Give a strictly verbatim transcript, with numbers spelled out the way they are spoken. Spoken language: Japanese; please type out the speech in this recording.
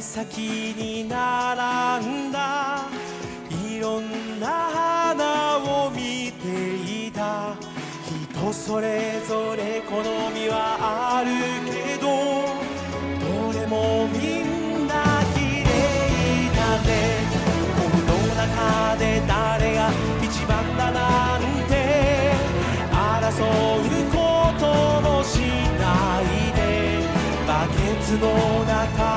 先に並んだいろんな花を見ていた。人それぞれ好みはあるけど、どれもみんな綺麗だね。この中で誰が一番だなんて争うこともしないで、バケツの中